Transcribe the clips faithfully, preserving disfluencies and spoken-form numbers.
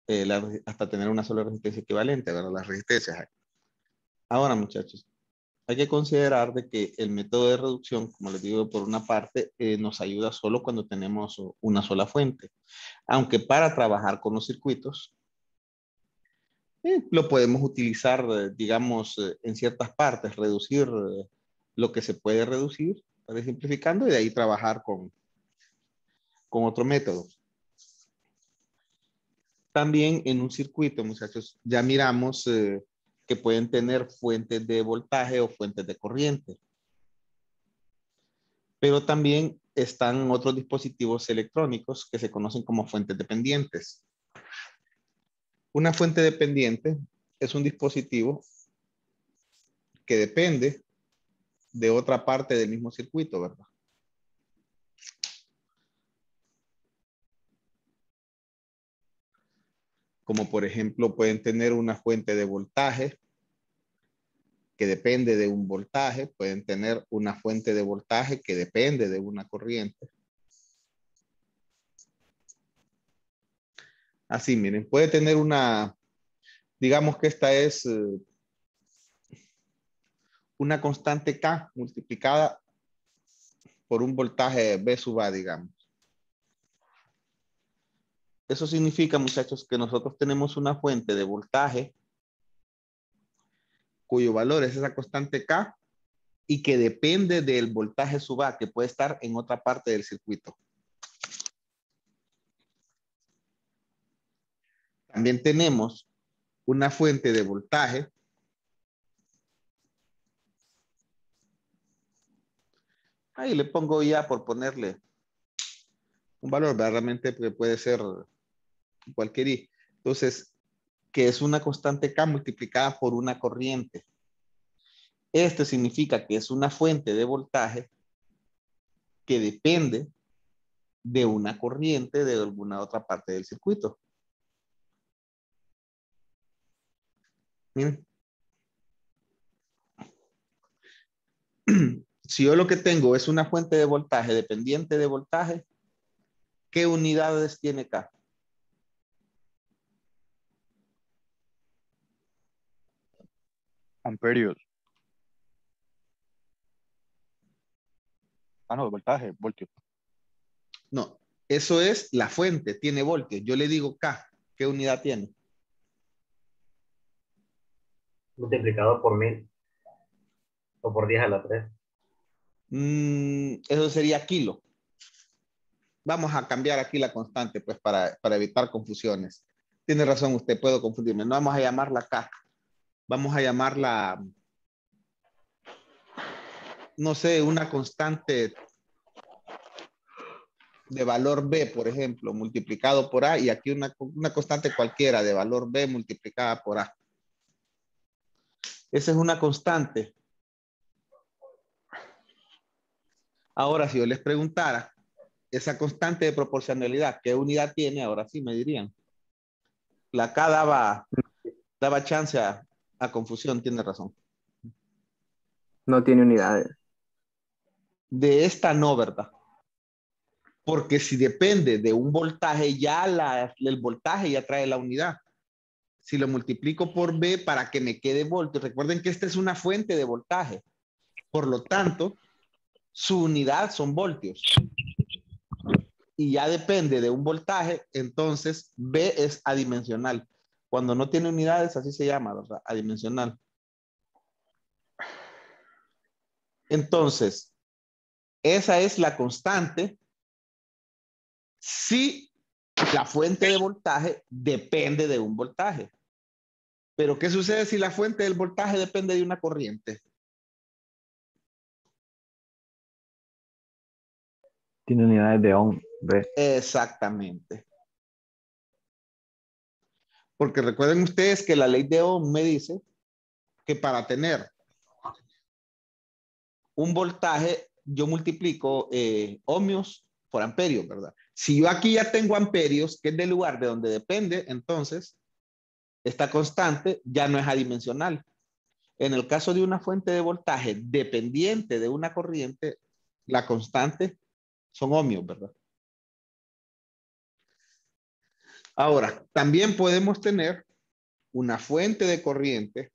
eh, la, hasta tener una sola resistencia equivalente, ¿verdad? Las resistencias. Ahora, muchachos, hay que considerar de que el método de reducción, como les digo, por una parte, eh, nos ayuda solo cuando tenemos una sola fuente. Aunque para trabajar con los circuitos, eh, lo podemos utilizar, eh, digamos, eh, en ciertas partes, reducir eh, lo que se puede reducir, para ir simplificando, y de ahí trabajar con, con otro método. También en un circuito, muchachos, ya miramos eh, que pueden tener fuentes de voltaje o fuentes de corriente. Pero también están otros dispositivos electrónicos que se conocen como fuentes dependientes. Una fuente dependiente es un dispositivo que depende de otra parte del mismo circuito, ¿verdad? Como por ejemplo, pueden tener una fuente de voltaje que depende de un voltaje, pueden tener una fuente de voltaje que depende de una corriente. Así, miren, puede tener una, digamos que esta es eh, una constante K multiplicada por un voltaje V sub A, digamos. Eso significa, muchachos, que nosotros tenemos una fuente de voltaje cuyo valor es esa constante K y que depende del voltaje sub A, que puede estar en otra parte del circuito. También tenemos una fuente de voltaje ahí le pongo ya por ponerle un valor, realmente puede ser cualquier I. Entonces, que es una constante K multiplicada por una corriente. Esto significa que es una fuente de voltaje que depende de una corriente de alguna otra parte del circuito. Miren. Si yo lo que tengo es una fuente de voltaje dependiente de voltaje, ¿qué unidades tiene K? Amperios. Ah, no, voltaje, voltios. No, eso es la fuente, tiene voltios. Yo le digo K, ¿qué unidad tiene? Multiplicado por mil. O por diez a la tres. Mm, eso sería kilo. Vamos a cambiar aquí la constante, pues, para, para evitar confusiones. Tiene razón usted, puedo confundirme. No vamos a llamarla K. Vamos a llamarla, no sé, una constante de valor B, por ejemplo, multiplicado por A, y aquí una, una constante cualquiera de valor B multiplicada por A. Esa es una constante. Ahora, si yo les preguntara, esa constante de proporcionalidad, ¿qué unidad tiene? Ahora sí me dirían. La K daba, daba chance a, a confusión, tiene razón. No tiene unidades. De esta no, ¿verdad? Porque si depende de un voltaje, ya la, el voltaje ya trae la unidad. Si lo multiplico por B para que me quede voltios, recuerden que esta es una fuente de voltaje. Por lo tanto, su unidad son voltios. Y ya depende de un voltaje, entonces B es adimensional. Cuando no tiene unidades, así se llama, ¿verdad? Adimensional. Entonces, esa es la constante si la fuente de voltaje depende de un voltaje. Pero ¿qué sucede si la fuente del voltaje depende de una corriente? Tiene unidades de ohm. ¿Ve? Exactamente. Porque recuerden ustedes que la ley de Ohm me dice que para tener un voltaje, yo multiplico eh, ohmios por amperios, ¿verdad? Si yo aquí ya tengo amperios, que es del lugar de donde depende, entonces esta constante ya no es adimensional. En el caso de una fuente de voltaje dependiente de una corriente, la constante son ohmios, ¿verdad? Ahora, también podemos tener una fuente de corriente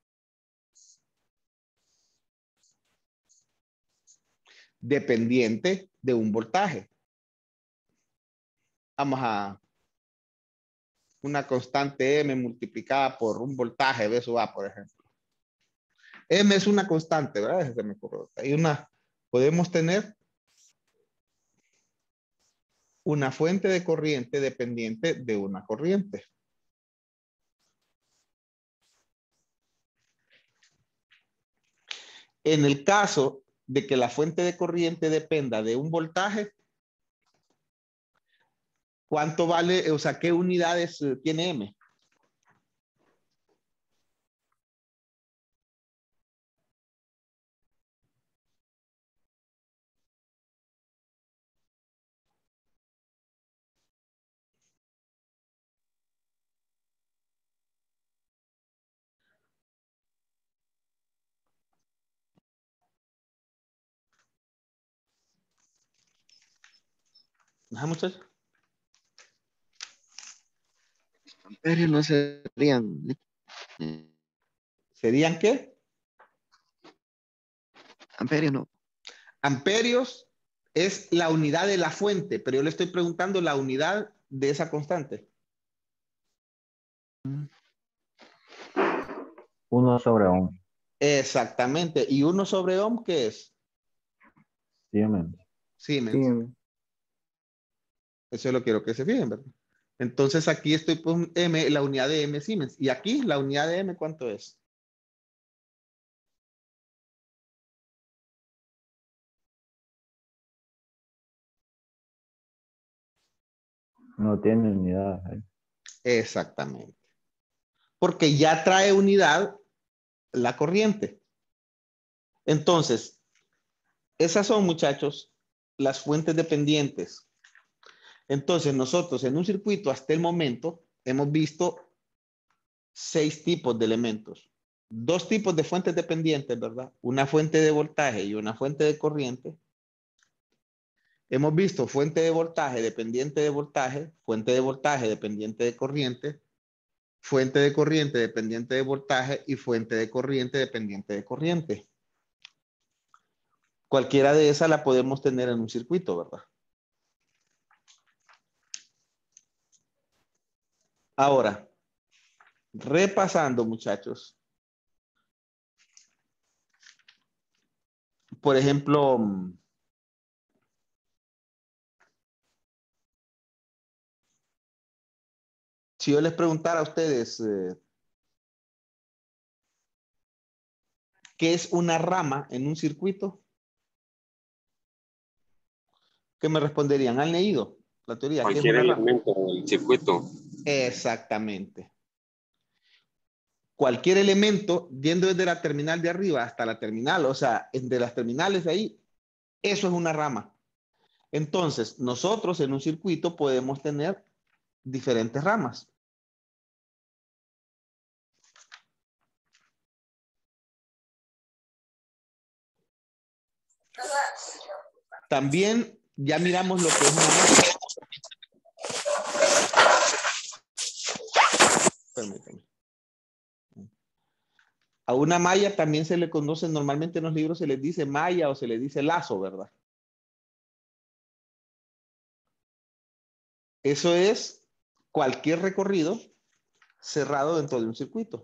dependiente de un voltaje. Vamos a una constante M multiplicada por un voltaje de eso A, por ejemplo. M es una constante, ¿verdad? Se me ocurrió. Hay una, podemos tener una fuente de corriente dependiente de una corriente. En el caso de que la fuente de corriente dependa de un voltaje, ¿cuánto vale? O sea, ¿qué unidades tiene M? Ajá, muchachos. Amperios no serían. ¿Serían qué? Amperios no. Amperios es la unidad de la fuente, pero yo le estoy preguntando la unidad de esa constante. Uno sobre ohm. Exactamente. ¿Y uno sobre ohm qué es? Siemens. Siemens. Siemens. Eso lo quiero que se fijen, ¿verdad? Entonces aquí estoy con M, la unidad de M Siemens. Y aquí la unidad de M, ¿cuánto es? No tiene unidad. ¿Eh? Exactamente. Porque ya trae unidad la corriente. Entonces, esas son, muchachos, las fuentes dependientes. Entonces, nosotros en un circuito hasta el momento hemos visto seis tipos de elementos. Dos tipos de fuentes dependientes, ¿verdad? Una fuente de voltaje y una fuente de corriente. Hemos visto fuente de voltaje dependiente de voltaje, fuente de voltaje dependiente de corriente, fuente de corriente dependiente de voltaje y fuente de corriente dependiente de corriente. Cualquiera de esas la podemos tener en un circuito, ¿verdad? Ahora, repasando, muchachos. Por ejemplo, si yo les preguntara a ustedes, eh, ¿qué es una rama en un circuito? ¿Qué me responderían? ¿Han leído la teoría? ¿Qué es Cualquier una rama? elemento del circuito. Exactamente. Cualquier elemento, yendo desde la terminal de arriba hasta la terminal, o sea, de las terminales de ahí, eso es una rama. Entonces, nosotros en un circuito podemos tener diferentes ramas. También ya miramos lo que es una malla. Permítame. A una malla también se le conoce, normalmente en los libros se les dice malla o se le dice lazo, ¿verdad? Eso es cualquier recorrido cerrado dentro de un circuito.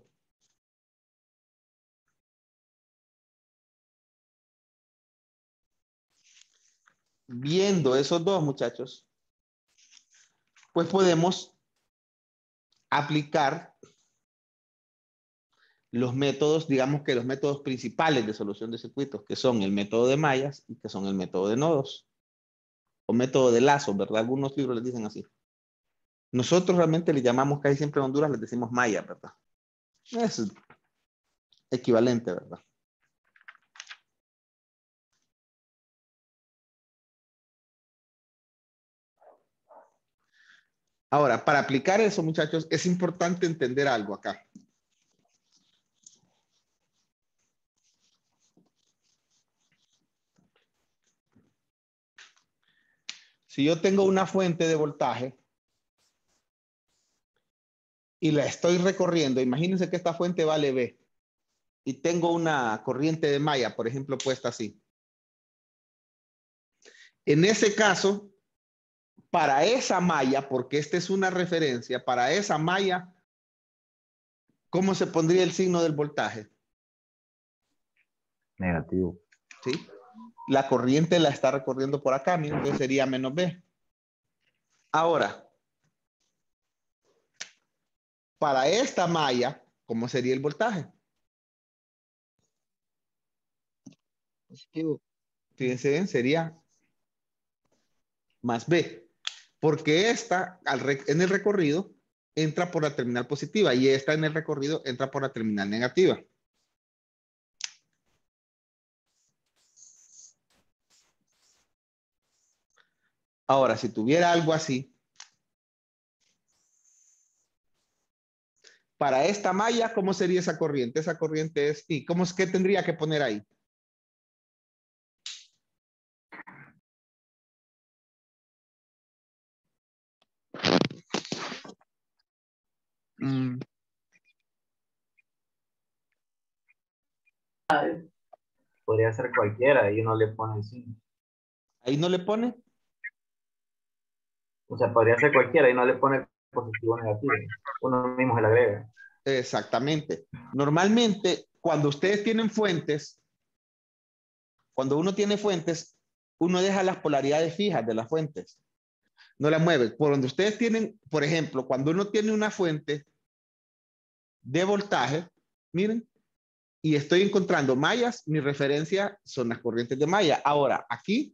Viendo esos dos, muchachos, pues podemos aplicar los métodos, digamos que los métodos principales de solución de circuitos, que son el método de mallas y que son el método de nodos, o método de lazos, ¿verdad? Algunos libros les dicen así. Nosotros realmente le llamamos, casi siempre en Honduras les decimos mallas, ¿verdad? Es equivalente, ¿verdad? Ahora, para aplicar eso, muchachos, es importante entender algo acá. Si yo tengo una fuente de voltaje y la estoy recorriendo, imagínense que esta fuente vale B y tengo una corriente de malla, por ejemplo, puesta así. En ese caso, para esa malla, porque esta es una referencia, para esa malla, ¿cómo se pondría el signo del voltaje? Negativo. ¿Sí? La corriente la está recorriendo por acá, miren, entonces sería menos B. Ahora, para esta malla, ¿cómo sería el voltaje? Positivo. Fíjense bien, sería más B. Porque esta, al re- en el recorrido, entra por la terminal positiva y esta en el recorrido entra por la terminal negativa. Ahora, si tuviera algo así, para esta malla, ¿cómo sería esa corriente? Esa corriente es I. ¿Cómo es que tendría que poner ahí? Mm, Podría ser cualquiera y uno le pone sí. Ahí no le pone. O sea, podría ser cualquiera y no le pone positivo o negativo. Uno mismo se le agrega. Exactamente. Normalmente, cuando ustedes tienen fuentes, cuando uno tiene fuentes, uno deja las polaridades fijas de las fuentes. No las mueve. Por donde ustedes tienen, por ejemplo, cuando uno tiene una fuente de voltaje, miren, y estoy encontrando mallas, mi referencia son las corrientes de malla. Ahora, aquí,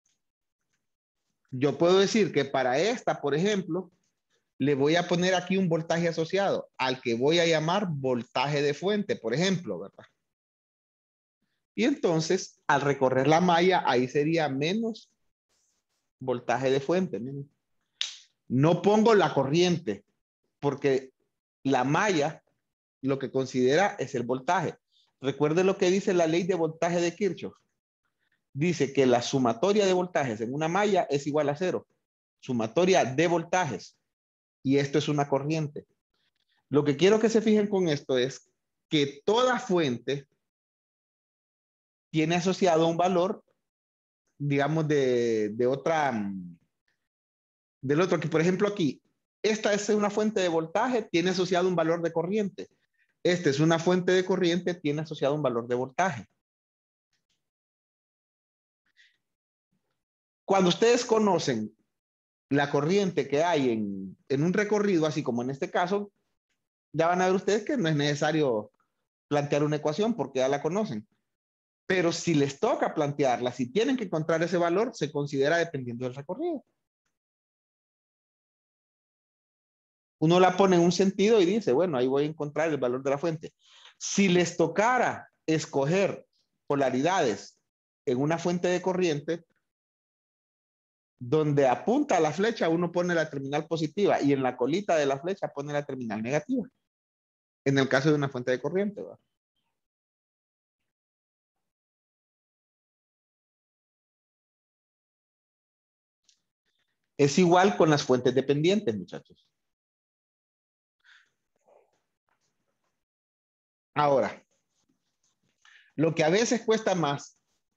yo puedo decir que para esta, por ejemplo, le voy a poner aquí un voltaje asociado, al que voy a llamar voltaje de fuente, por ejemplo, ¿verdad? Y entonces, al recorrer la malla, ahí sería menos voltaje de fuente. Miren. No pongo la corriente, porque la malla lo que considera es el voltaje. Recuerde lo que dice la ley de voltaje de Kirchhoff. Dice que la sumatoria de voltajes en una malla es igual a cero. Sumatoria de voltajes. Y esto es una corriente. Lo que quiero que se fijen con esto es que toda fuente tiene asociado un valor, digamos, de, de otra, del otro, que por ejemplo aquí, esta es una fuente de voltaje, tiene asociado un valor de corriente. Esta es una fuente de corriente, tiene asociado un valor de voltaje. Cuando ustedes conocen la corriente que hay en, en un recorrido, así como en este caso, ya van a ver ustedes que no es necesario plantear una ecuación porque ya la conocen. Pero si les toca plantearla, si tienen que encontrar ese valor, se considera dependiendo del recorrido. Uno la pone en un sentido y dice, bueno, ahí voy a encontrar el valor de la fuente. Si les tocara escoger polaridades en una fuente de corriente, donde apunta la flecha, uno pone la terminal positiva y en la colita de la flecha pone la terminal negativa. En el caso de una fuente de corriente, ¿verdad? Es igual con las fuentes dependientes, muchachos. Ahora, lo que a veces cuesta más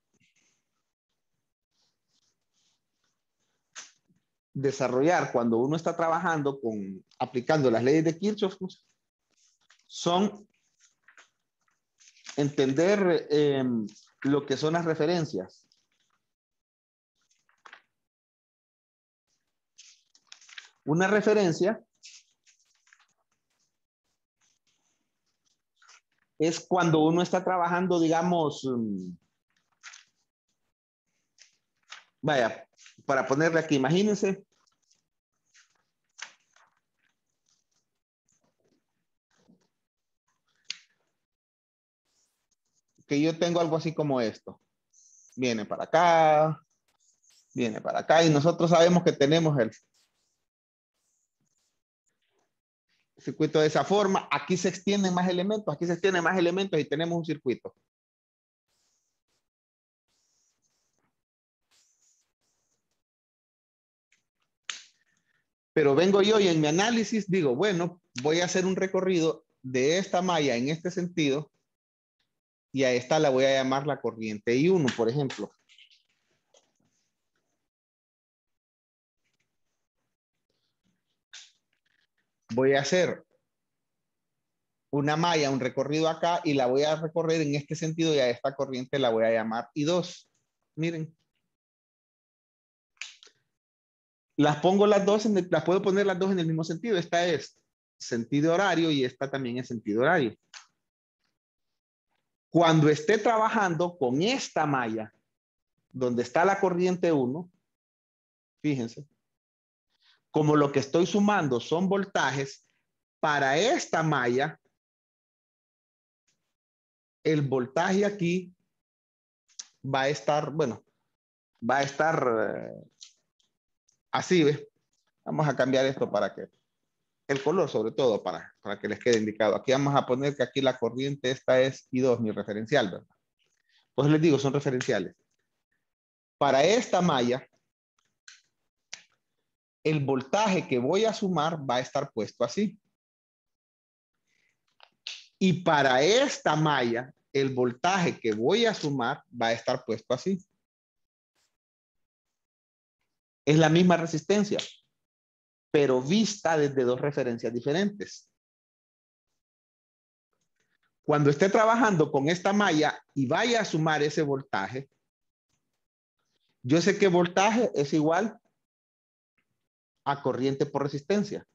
desarrollar cuando uno está trabajando con, aplicando las leyes de Kirchhoff, son entender eh, lo que son las referencias. Una referencia es cuando uno está trabajando, digamos, um, vaya, para ponerle aquí, imagínense que yo tengo algo así como esto. Viene para acá, viene para acá y nosotros sabemos que tenemos el circuito de esa forma. Aquí se extienden más elementos, aquí se extienden más elementos y tenemos un circuito. Pero vengo yo y en mi análisis digo, bueno, voy a hacer un recorrido de esta malla en este sentido y a esta la voy a llamar la corriente I uno, por ejemplo. Voy a hacer una malla, un recorrido acá y la voy a recorrer en este sentido y a esta corriente la voy a llamar I dos. Miren. Las pongo las dos, en el, las puedo poner las dos en el mismo sentido. Esta es sentido horario y esta también es sentido horario. Cuando esté trabajando con esta malla, donde está la corriente uno, fíjense, como lo que estoy sumando son voltajes, para esta malla, el voltaje aquí va a estar, bueno, va a estar eh, así, ¿ves? Vamos a cambiar esto para que, el color sobre todo, para, para que les quede indicado. Aquí vamos a poner que aquí la corriente esta es I dos, mi referencial, ¿verdad? Pues les digo, son referenciales. Para esta malla, el voltaje que voy a sumar va a estar puesto así. Y para esta malla, el voltaje que voy a sumar va a estar puesto así. Es la misma resistencia, pero vista desde dos referencias diferentes. Cuando esté trabajando con esta malla y vaya a sumar ese voltaje, yo sé que voltaje es igual a corriente por resistencia.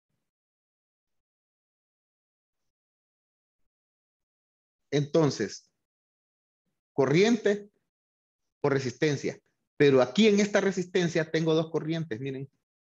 Entonces, corriente por resistencia. Pero aquí en esta resistencia tengo dos corrientes, miren.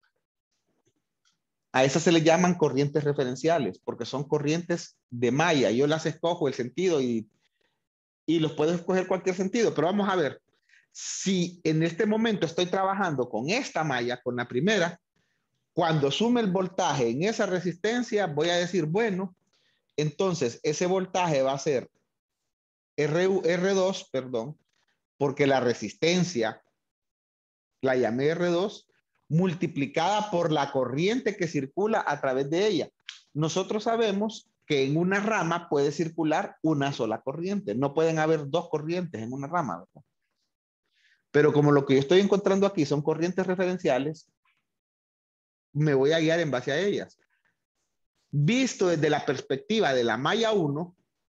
A esas se le llaman corrientes referenciales, porque son corrientes de malla. Yo las escojo el sentido y, y los puedo escoger cualquier sentido. Pero vamos a ver, si en este momento estoy trabajando con esta malla, con la primera, cuando sume el voltaje en esa resistencia, voy a decir, bueno, entonces ese voltaje va a ser R, R dos, perdón, porque la resistencia la llamé R dos, multiplicada por la corriente que circula a través de ella. Nosotros sabemos que en una rama puede circular una sola corriente. No pueden haber dos corrientes en una rama, ¿verdad? Pero como lo que yo estoy encontrando aquí son corrientes referenciales, me voy a guiar en base a ellas. Visto desde la perspectiva de la malla uno,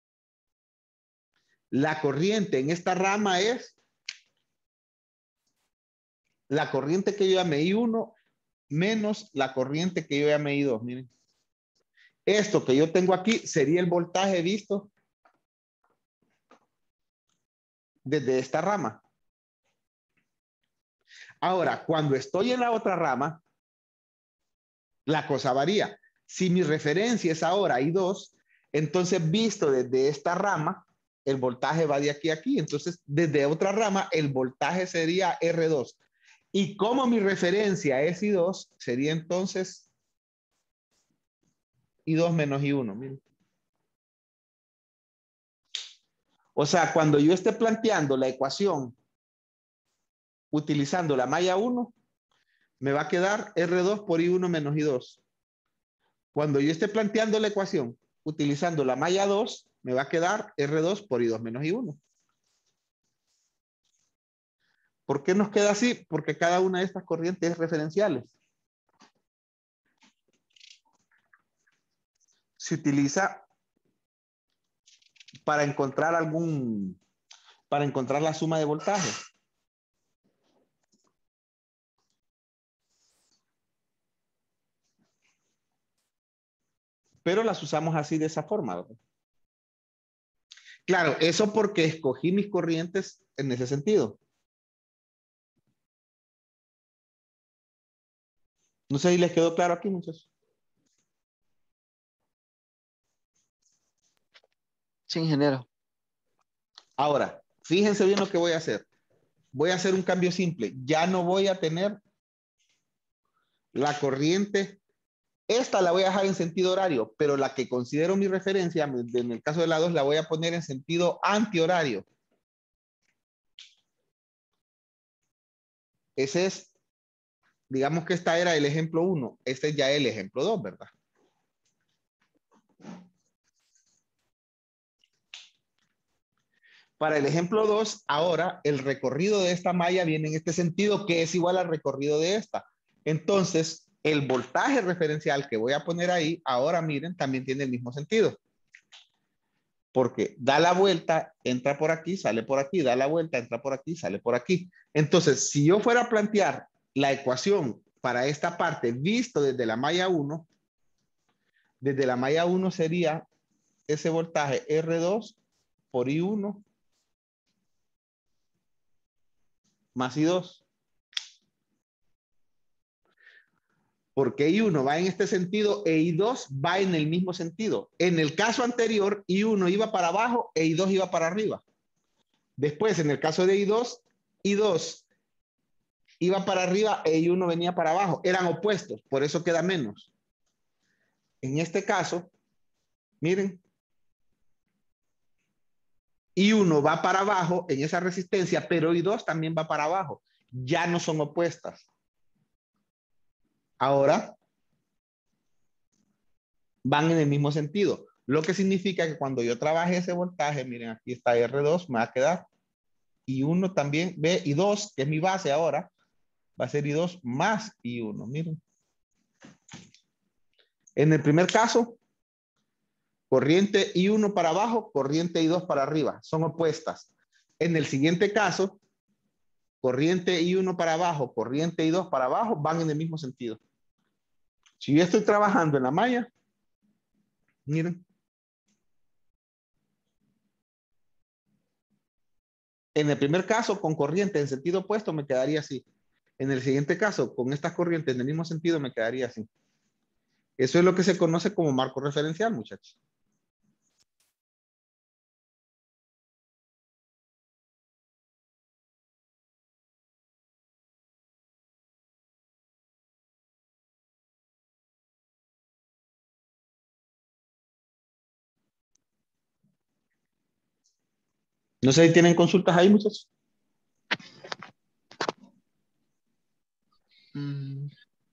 la corriente en esta rama es la corriente que yo llamé I uno menos la corriente que yo llamé I dos. Miren. Esto que yo tengo aquí sería el voltaje visto desde esta rama. Ahora, cuando estoy en la otra rama, la cosa varía. Si mi referencia es ahora I dos, entonces visto desde esta rama, el voltaje va de aquí a aquí. Entonces, desde otra rama, el voltaje sería R dos. Y como mi referencia es I dos, sería entonces I dos menos I uno. Miren. O sea, cuando yo esté planteando la ecuación utilizando la malla uno, me va a quedar R dos por I uno menos I dos. Cuando yo esté planteando la ecuación utilizando la malla dos, me va a quedar R dos por I dos menos I uno. ¿Por qué nos queda así? Porque cada una de estas corrientes es referenciales. Se utiliza para encontrar algún, para encontrar la suma de voltaje. Pero las usamos así de esa forma, ¿verdad? Claro, eso porque escogí mis corrientes en ese sentido. No sé si les quedó claro aquí, muchachos. Sí, ingeniero. Ahora, fíjense bien lo que voy a hacer. Voy a hacer un cambio simple. Ya no voy a tener la corriente. Esta la voy a dejar en sentido horario, pero la que considero mi referencia, en el caso de la dos, la voy a poner en sentido antihorario. Ese es digamos que esta era el ejemplo uno, este es ya el ejemplo dos, ¿verdad? Para el ejemplo dos, ahora el recorrido de esta malla viene en este sentido, que es igual al recorrido de esta. Entonces, el voltaje referencial que voy a poner ahí, ahora miren, también tiene el mismo sentido. Porque da la vuelta, entra por aquí, sale por aquí, da la vuelta, entra por aquí, sale por aquí. Entonces, si yo fuera a plantear la ecuación para esta parte visto desde la malla uno, desde la malla uno sería ese voltaje R dos por I uno más I dos. Porque I uno va en este sentido e I dos va en el mismo sentido. En el caso anterior, I uno iba para abajo e I dos iba para arriba. Después, en el caso de I dos, I dos iba para arriba e I uno venía para abajo. Eran opuestos, por eso queda menos. En este caso, miren, I uno va para abajo en esa resistencia, pero I dos también va para abajo. Ya no son opuestas. Ahora van en el mismo sentido. Lo que significa que cuando yo trabaje ese voltaje, miren, aquí está R dos, me va a quedar I uno también, ve, I dos, que es mi base ahora, va a ser I dos más I uno, miren. En el primer caso, corriente I uno para abajo, corriente I dos para arriba, son opuestas. En el siguiente caso, corriente I uno para abajo, corriente I dos para abajo, van en el mismo sentido. Si yo estoy trabajando en la malla, miren. En el primer caso, con corriente en sentido opuesto, me quedaría así. En el siguiente caso, con estas corrientes en el mismo sentido, me quedaría así. Eso es lo que se conoce como marco referencial, muchachos. No sé si tienen consultas ahí, muchachos. Mm,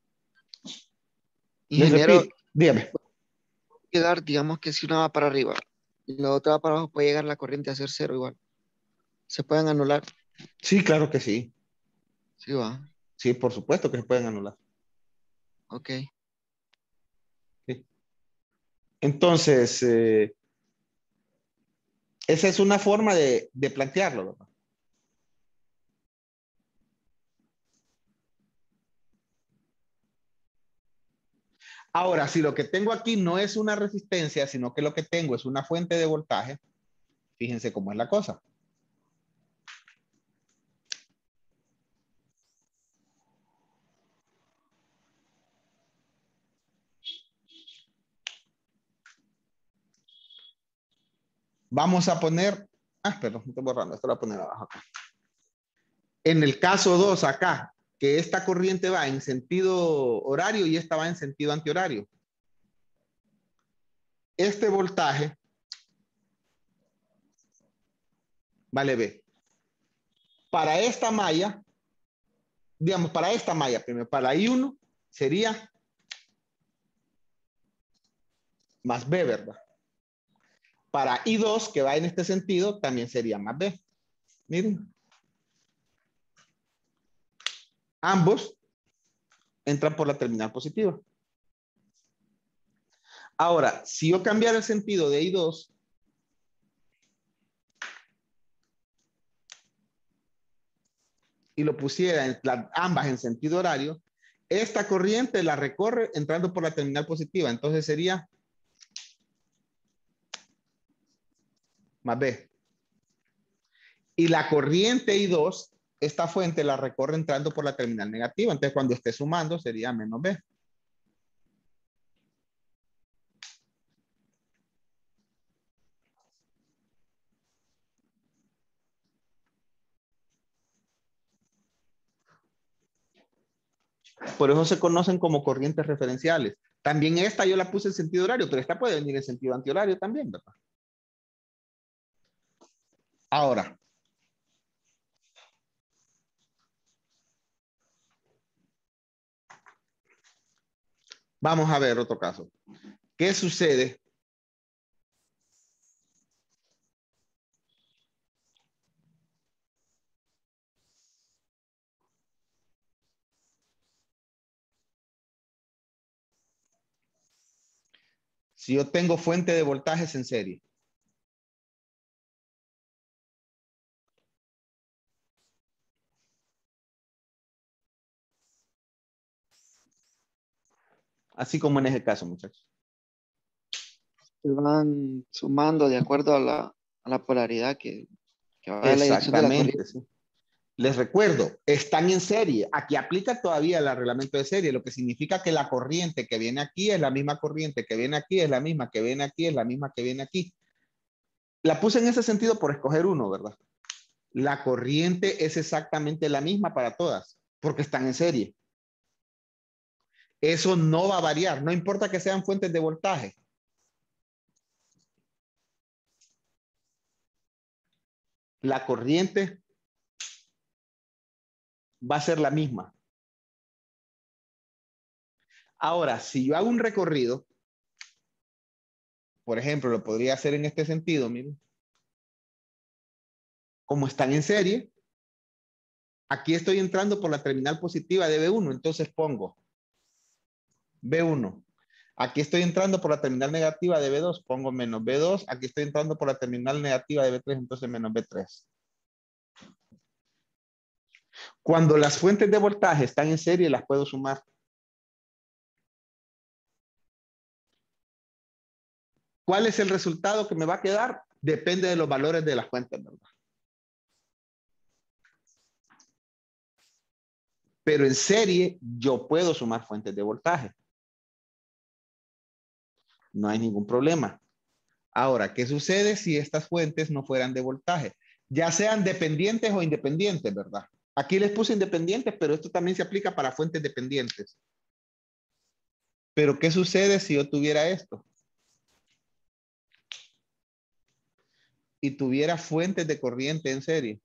Les ingeniero, repito, dígame. llegar, digamos que si una va para arriba y la otra va para abajo, puede llegar la corriente a ser cero igual. Se pueden anular. Sí, claro que sí. Sí, va. Sí, por supuesto que se pueden anular. Ok. Sí. Entonces, eh, esa es una forma de, de plantearlo, ¿verdad? Ahora, si lo que tengo aquí no es una resistencia, sino que lo que tengo es una fuente de voltaje, fíjense cómo es la cosa. Vamos a poner, ah, perdón, estoy borrando, esto lo voy a poner abajo acá. En el caso dos acá, que esta corriente va en sentido horario y esta va en sentido antihorario. Este voltaje vale B. Para esta malla, digamos, para esta malla, primero, para I uno sería más B, ¿verdad? Para I dos, que va en este sentido, también sería más B. Miren. Ambos entran por la terminal positiva. Ahora, si yo cambiara el sentido de I dos, y lo pusiera en la, ambas en sentido horario, esta corriente la recorre entrando por la terminal positiva. Entonces sería más B. Y la corriente I dos, esta fuente la recorre entrando por la terminal negativa. Entonces cuando esté sumando sería menos B. Por eso se conocen como corrientes referenciales. También esta yo la puse en sentido horario, pero esta puede venir en sentido antihorario también, ¿verdad? Ahora, Vamos a ver otro caso. ¿Qué sucede? Si yo tengo fuente de voltajes en serie. Así como en ese caso, muchachos. Se van sumando de acuerdo a la, a la polaridad que, que va en la dirección de la corriente. Exactamente, sí. Les recuerdo, están en serie. Aquí aplica todavía el reglamento de serie, lo que significa que la corriente que viene aquí es la misma corriente que viene aquí, es la misma que viene aquí, es la misma que viene aquí. La puse en ese sentido por escoger uno, ¿verdad? La corriente es exactamente la misma para todas, porque están en serie. Eso no va a variar, no importa que sean fuentes de voltaje. La corriente va a ser la misma. Ahora, si yo hago un recorrido, por ejemplo, lo podría hacer en este sentido, miren. Como están en serie, aquí estoy entrando por la terminal positiva de B uno, entonces pongo B uno. Aquí estoy entrando por la terminal negativa de B dos, pongo menos B dos. Aquí estoy entrando por la terminal negativa de B tres, entonces menos B tres. Cuando las fuentes de voltaje están en serie, las puedo sumar. ¿Cuál es el resultado que me va a quedar? Depende de los valores de las fuentes, ¿verdad? Pero en serie, yo puedo sumar fuentes de voltaje. No hay ningún problema. Ahora, ¿qué sucede si estas fuentes no fueran de voltaje? Ya sean dependientes o independientes, ¿verdad? Aquí les puse independientes, pero esto también se aplica para fuentes dependientes. Pero ¿qué sucede si yo tuviera esto? Y tuviera fuentes de corriente en serie.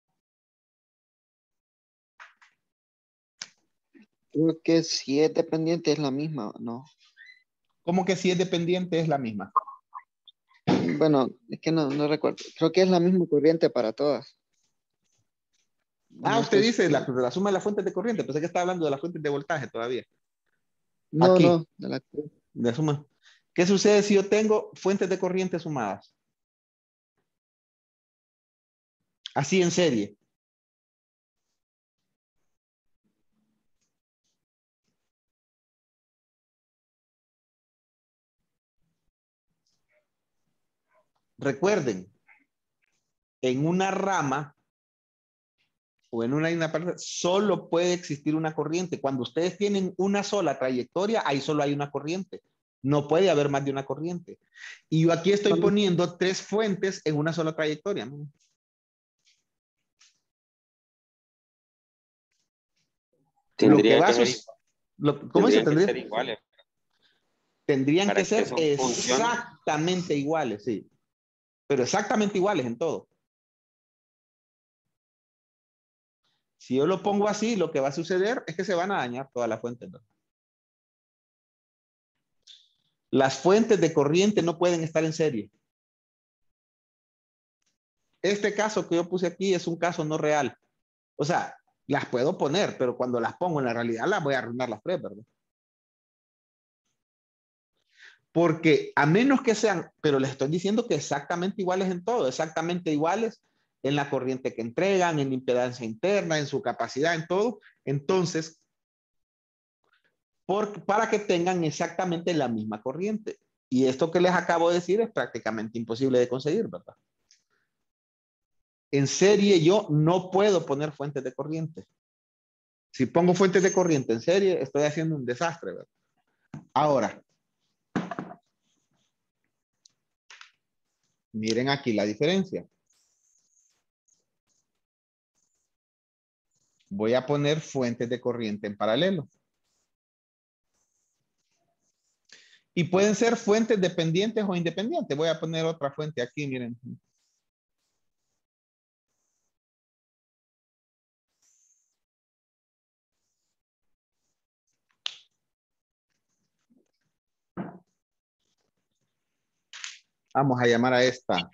Creo que si es dependiente es la misma, ¿no? ¿Cómo que si es dependiente es la misma? Bueno, es que no, no recuerdo. Creo que es la misma corriente para todas. Ah, No usted estoy dice la, seguro. la suma de las fuentes de corriente. Pensé que estaba hablando de las fuentes de voltaje todavía. No, Aquí, no, de la- de suma. ¿Qué sucede si yo tengo fuentes de corriente sumadas? Así en serie. Recuerden, en una rama o en una línea paralela, solo puede existir una corriente. Cuando ustedes tienen una sola trayectoria, ahí solo hay una corriente. No puede haber más de una corriente. Y yo aquí estoy poniendo tres fuentes en una sola trayectoria, ¿no? Lo que Tendría va a que ser, suceder, ¿cómo dice? tendrían que Tendría, ser iguales tendrían para que que ser eso funcione. exactamente iguales, sí. Pero exactamente iguales en todo. Si yo lo pongo así, lo que va a suceder es que se van a dañar todas las fuentes, ¿no? Las fuentes de corriente no pueden estar en serie. Este caso que yo puse aquí es un caso no real. O sea, las puedo poner, pero cuando las pongo en la realidad las voy a arruinar las tres, ¿verdad? Porque a menos que sean, pero les estoy diciendo que exactamente iguales en todo, exactamente iguales en la corriente que entregan, en la impedancia interna, en su capacidad, en todo. Entonces, por, para que tengan exactamente la misma corriente. Y esto que les acabo de decir es prácticamente imposible de conseguir, ¿verdad? En serie yo no puedo poner fuentes de corriente. Si pongo fuentes de corriente en serie, estoy haciendo un desastre, ¿verdad? Ahora, miren aquí la diferencia. Voy a poner fuentes de corriente en paralelo. Y pueden ser fuentes dependientes o independientes. Voy a poner otra fuente aquí, miren. Vamos a llamar a esta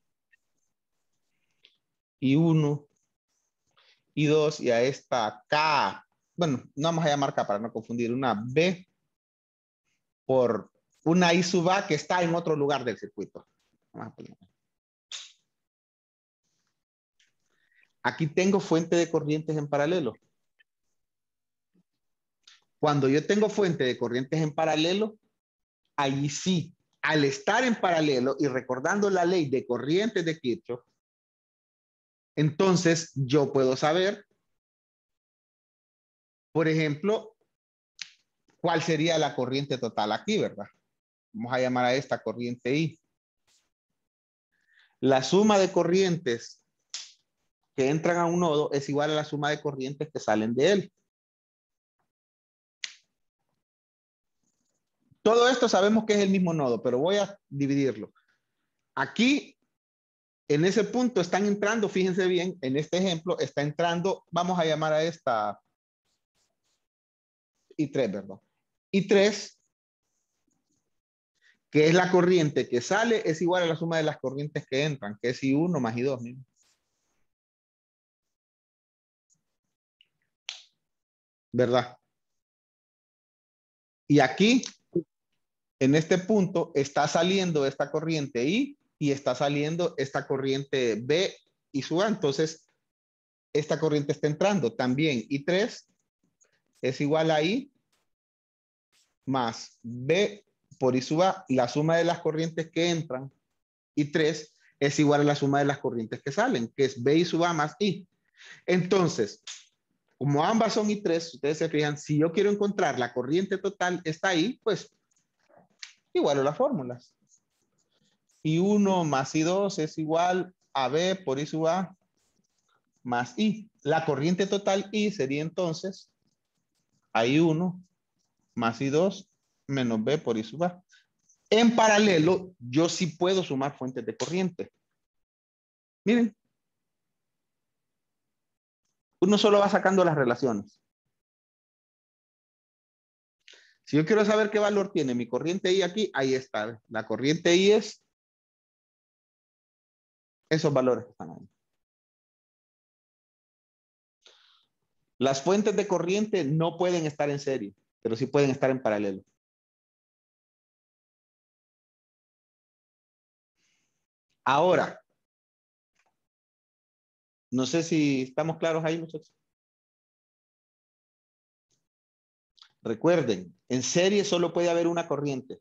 I uno, I dos y a esta K. Bueno, no vamos a llamar K para no confundir. Una B por una I sub A que está en otro lugar del circuito. Vamos a poner. Aquí tengo fuente de corrientes en paralelo. Cuando yo tengo fuente de corrientes en paralelo, ahí sí, al estar en paralelo y recordando la ley de corrientes de Kirchhoff, entonces yo puedo saber, por ejemplo, cuál sería la corriente total aquí, ¿verdad? Vamos a llamar a esta corriente I. La suma de corrientes que entran a un nodo es igual a la suma de corrientes que salen de él. Todo esto sabemos que es el mismo nodo, pero voy a dividirlo. Aquí, en ese punto están entrando, fíjense bien, en este ejemplo está entrando, vamos a llamar a esta I tres, ¿verdad? I tres, que es la corriente que sale, es igual a la suma de las corrientes que entran, que es I uno más I dos. ¿Miren? ¿Verdad? Y aquí, en este punto, está saliendo esta corriente I y está saliendo esta corriente B y sub A. Entonces, esta corriente está entrando. También I tres es igual a I más B por I sub A. La suma de las corrientes que entran, I tres, es igual a la suma de las corrientes que salen, que es B I sub A más I. Entonces, como ambas son I tres, ustedes se fijan, si yo quiero encontrar la corriente total, está ahí, pues igualo las fórmulas. I uno más I dos es igual a B por I sub A más I. La corriente total I sería entonces a I uno más I dos menos B por I sub A. En paralelo, yo sí puedo sumar fuentes de corriente. Miren. Uno solo va sacando las relaciones. Si yo quiero saber qué valor tiene mi corriente I aquí, ahí está. La corriente I es esos valores que están ahí. Las fuentes de corriente no pueden estar en serie, pero sí pueden estar en paralelo. Ahora, no sé si estamos claros ahí, muchachos. Recuerden, en serie solo puede haber una corriente.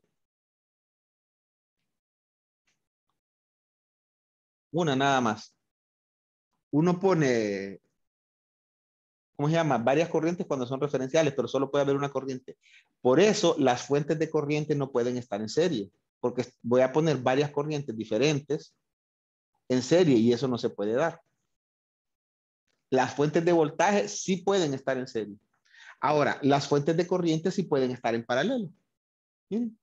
Una nada más. Uno pone, ¿cómo se llama? Varias corrientes cuando son referenciales, pero solo puede haber una corriente. Por eso las fuentes de corriente no pueden estar en serie, porque voy a poner varias corrientes diferentes en serie y eso no se puede dar. Las fuentes de voltaje sí pueden estar en serie. Ahora, las fuentes de corriente sí pueden estar en paralelo. ¿Miren?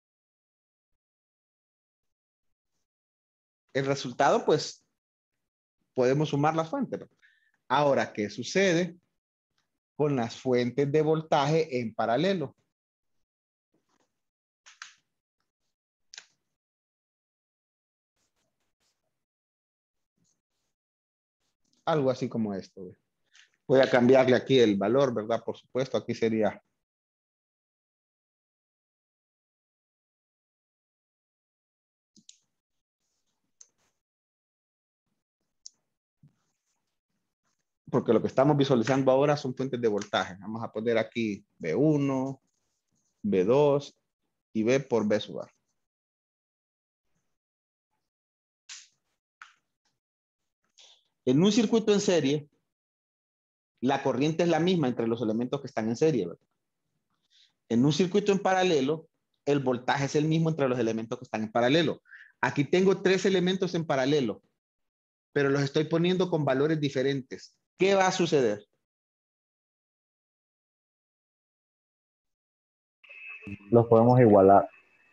El resultado, pues, podemos sumar las fuentes. Ahora, ¿qué sucede con las fuentes de voltaje en paralelo? Algo así como esto. Voy a cambiarle aquí el valor, ¿verdad? Por supuesto, aquí sería porque lo que estamos visualizando ahora son fuentes de voltaje. Vamos a poner aquí B uno, B dos y B por B sub A. En un circuito en serie, la corriente es la misma entre los elementos que están en serie, ¿verdad? En un circuito en paralelo, el voltaje es el mismo entre los elementos que están en paralelo. Aquí tengo tres elementos en paralelo, pero los estoy poniendo con valores diferentes. ¿Qué va a suceder? Los podemos igualar.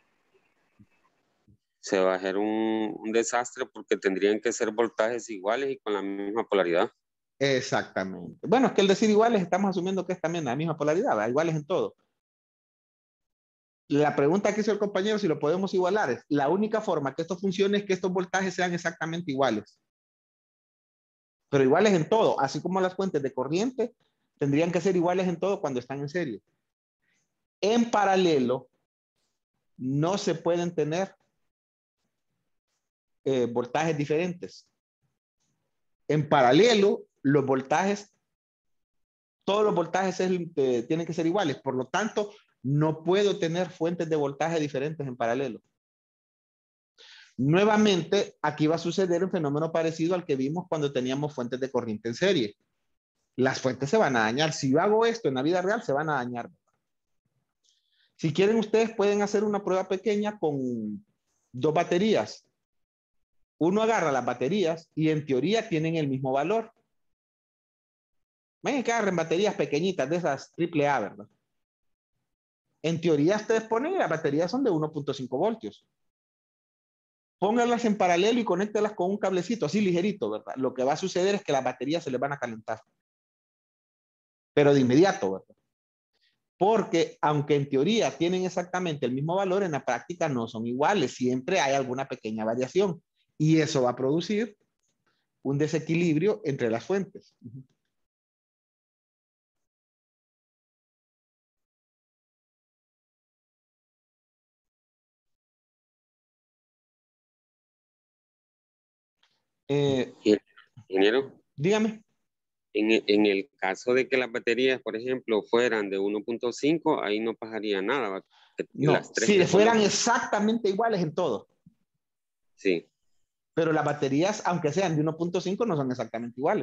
Se va a hacer un, un desastre porque tendrían que ser voltajes iguales y con la misma polaridad. Exactamente. Bueno, es que el decir iguales estamos asumiendo que es también la misma polaridad, ¿verdad? Iguales en todo. La pregunta que hizo el compañero, si lo podemos igualar, es la única forma que esto funcione es que estos voltajes sean exactamente iguales. Pero iguales en todo, así como las fuentes de corriente tendrían que ser iguales en todo cuando están en serie. En paralelo, no se pueden tener eh, voltajes diferentes. En paralelo, los voltajes, todos los voltajes es, eh, tienen que ser iguales. Por lo tanto, no puedo tener fuentes de voltaje diferentes en paralelo. Nuevamente, aquí va a suceder un fenómeno parecido al que vimos cuando teníamos fuentes de corriente en serie. Las fuentes se van a dañar. Si yo hago esto en la vida real, se van a dañar. Si quieren, ustedes pueden hacer una prueba pequeña con dos baterías. Uno agarra las baterías y en teoría tienen el mismo valor. Ven que agarren baterías pequeñitas de esas triple A, ¿verdad? En teoría ustedes ponen y las baterías son de uno punto cinco voltios. Pónganlas en paralelo y conéctelas con un cablecito así ligerito, ¿verdad? Lo que va a suceder es que las baterías se les van a calentar. Pero de inmediato, ¿verdad? Porque aunque en teoría tienen exactamente el mismo valor, en la práctica no son iguales. Siempre hay alguna pequeña variación. Y eso va a producir un desequilibrio entre las fuentes. Eh, Ingeniero, dígame. en, e- en el caso de que las baterías, por ejemplo, fueran de uno punto cinco, ahí no pasaría nada. ¿va? Que No, las tres si que fueran conozco. exactamente iguales en todo. Sí, Pero las baterías, aunque sean de uno punto cinco, no son exactamente iguales.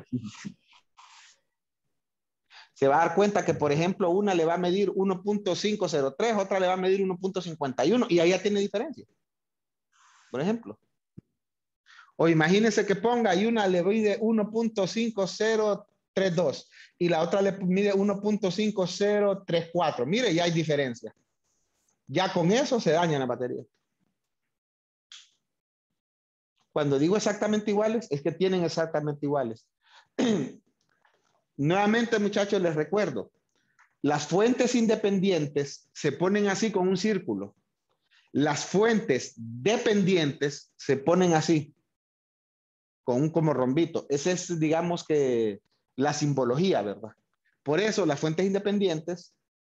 Se va a dar cuenta que, por ejemplo, una le va a medir uno punto quinientos tres, otra le va a medir uno punto cincuenta y uno y ahí ya tiene diferencia. Por ejemplo. O imagínense que ponga y una le mide uno punto cinco cero tres dos y la otra le mide uno punto cinco cero tres cuatro. Mire, ya hay diferencia. Ya con eso se daña la batería. Cuando digo exactamente iguales, es que tienen exactamente iguales. Nuevamente, muchachos, les recuerdo, las fuentes independientes se ponen así con un círculo. Las fuentes dependientes se ponen así, con un como rombito. Esa es, digamos que, la simbología, ¿verdad? Por eso las fuentes independientes